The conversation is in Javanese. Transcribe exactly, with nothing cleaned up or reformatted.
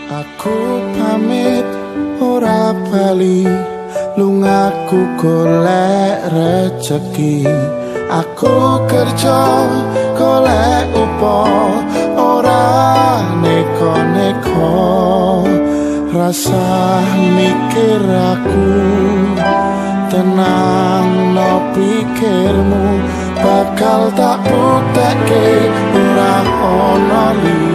Aku pamit ora bali, lungaku golek rezeki. Aku kerja golek upo, ora neko-neko. Rasa mikir aku, tenang no pikirmu, bakal tak buktekke ora ono liya.